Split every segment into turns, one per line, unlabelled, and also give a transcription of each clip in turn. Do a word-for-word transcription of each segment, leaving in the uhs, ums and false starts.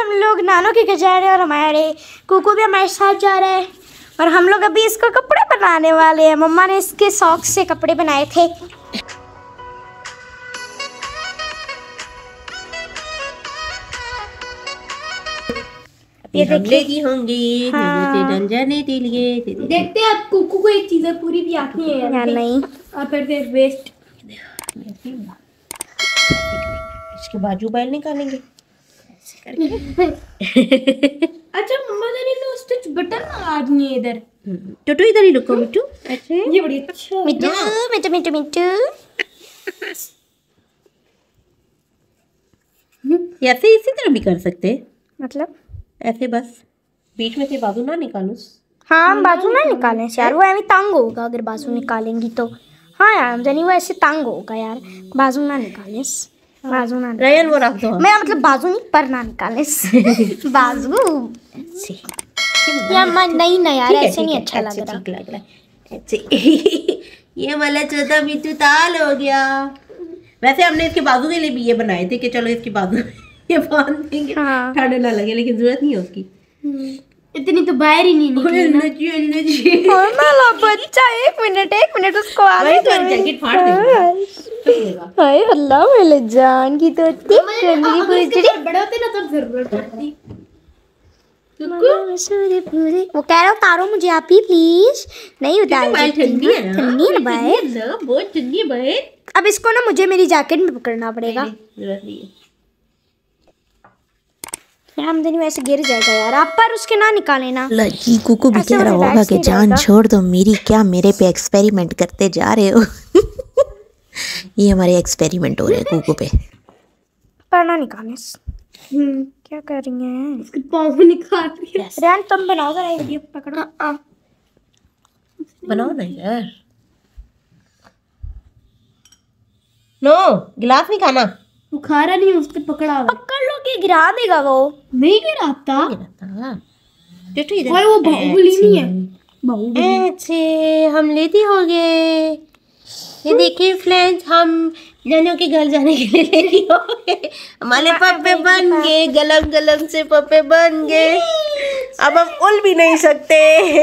हम लोग नानो के घर जा रहे हैं और हमारे कुकू भी हमारे साथ जा रहा है और हम लोग अभी इसको कपड़े बनाने वाले हैं। मम्मा ने इसके सॉक्स से कपड़े बनाए थे।
ये हमले की होंगी हाँ। जाने के लिए
देखते हैं अब कुकू को एक चीज़ पूरी भी आती है या नहीं और फिर फिर वेस्ट।
इसके बाजू बैल निकालेंगे
अच्छा मम्मा ने लो स्टिच बटन आज नहीं है इधर।
टुटू इधर ही रुको मिट्टू। अच्छा
ये बड़ी अच्छा मिट्टू मिट्टू मिट्टू मिट्टू
ऐसे इसी तरह भी कर सकते हैं।
मतलब
ऐसे बस बीच में से बाजू ना निकालो।
हाँ हम बाजू ना निकालें यार, वो ऐसे तंग होगा अगर बाजू निकालेंगी तो। हाँ यार हमजनी वो ऐसे तंग होगा यार, बाजू ना निकालें बाजू ना
रयन वो रख दो।
मैं मतलब बाजू नहीं पर ना निकालें बाजू यार मन नहीं ना यार ऐसे नहीं अच्छा लग रहा।
ठीक लग रहा है ये वाला चौथा मिट्टू ताल हो गया। वैसे हमने इसके बाजू के लिए भी ये बनाए थे कि चलो इसकी बाजू ये बांध देंगे ठंड ना लगे, लेकिन जरूरत नहीं है उसकी।
इतनी तो बाहर ही नहीं निकली ना बच्चा। एक मिनट एक मिनट उसको आने दो।
जैकेट फाड़ देगा।
हाय अल्लाह मेरे जान की तो इतनी गंदी पूरी बड़े होते ना तब जरूरत पड़ती। वो कह रहा उतारो मुझे आप ही प्लीज। नहीं उतार
ठंडी है ना,
ठंडी है भाई
बहुत ठंडी है भाई।
अब इसको ना मुझे मेरी जैकेट में पकड़ना पड़ेगा। हमदनी वैसे गिर जाएगा यार, आप पर उसके ना निकाले ना।
लड़की कुकू भी कह रहा होगा कि जान छोड़ दो मेरी, क्या मेरे पे एक्सपेरिमेंट करते जा रहे हो। ये हमारे एक्सपेरिमेंट हो रहे हैं कुकू पे।
पर ना निकाले। हम्म क्या कर रही हैं? इसके पाँव निकाल रही है। रेन तुम बनाओ जरा वीडियो पकड़ो।
बनाओ ना यार। नो गिलास नहीं खाना।
वो खा रहा नहीं, उसको पकड़ा हुआ। पकड़ लो कि गिरा देगा वो। नहीं गिराता।
और
वो बाहुबली नहीं है। बाहुबली।
अच्छे हम लेती हो गए। ये देखिए फ्रेंड्स, हम नानों के घर जाने के लिए लेती हो गए। हमारे पप्पे बन गए, गलम गलम से पप्पे बन गए। अब हम उल भी नहीं सकते।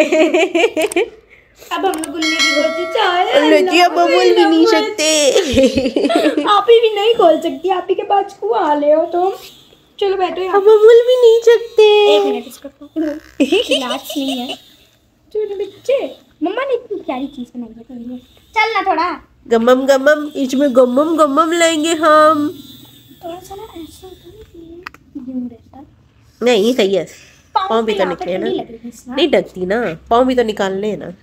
अब हम लोग उल्ले की कोशिश चाहे।
अब हम उल भी नहीं सकते।
आप ही भी नहीं खोल सकती, आप ही के पास कुआ ले हो तुम। चलो बैठो यहाँ।
अब हम उल भी नहीं सकते।
एक मिनट इसको इलाज नहीं है। छोटे बच्चे मम्मा ने इतनी प्यारी चीज बनाई है तेरे लिए। चल ना थोड़ा
गमम गमम, इसमें गमम गमम लेंगे हम।
थोड़ा सा ना ऐसा यूं रहता।
नहीं सही है, पाँव भी तो निकले ना। नहीं ढकती ना, पाँव भी तो निकालने हैं ना।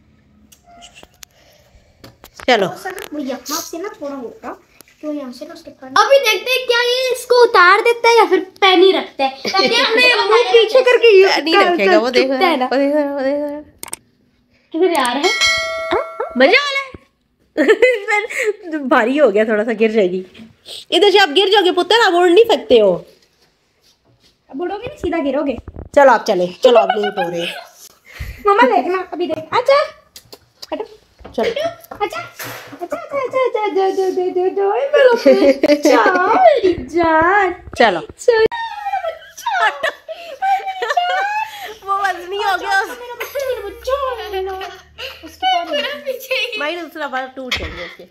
चलो
वो यहाँ से ना थोड़ा होगा तो यहाँ से ना उसके कान। अभी देखते हैं क्या ये इसको उतार देता है या फिर पैन ही रखता है। ताकि हमने मुंह पीछे करके ये
नहीं रखेगा। वो देख रहा है ना, वो देख रहा है, वो देख रहा है।
किधर आ रहा है?
मजा वाला है। भारी हो गया थोड़ा सा, गिर जाएगी। इधर से आप गिर जाओगे पुत्र, आप उड़ नहीं सकते हो।
अब उड़ोगे नहीं, सीधा गिरोगे।
चलो आप चले, चलो आप लेट हो रहे।
मम्मा देखना अभी देख। अच्छा हटो
चलो
अच्छा अच्छा अच्छा अच्छा अच्छा दो दो दो दो मेरा जान
चलो। वो वजनी हो गया। माई दूसरा बार टूट जाएंगे उसके।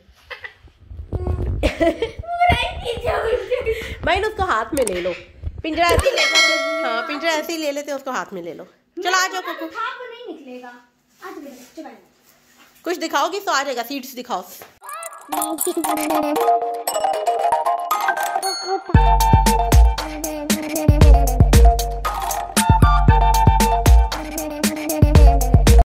माई उसको हाथ में ले लो। पिंजरा ऐसे ही ले लो। हाँ पिंजरा ऐसे ही ले लेते, उसको हाथ में ले लो। चलो आ जाओ कुकू।
नहीं निकलेगा आज।
कुछ दिखाओगी तो आ जाएगा। सीट्स दिखाओ।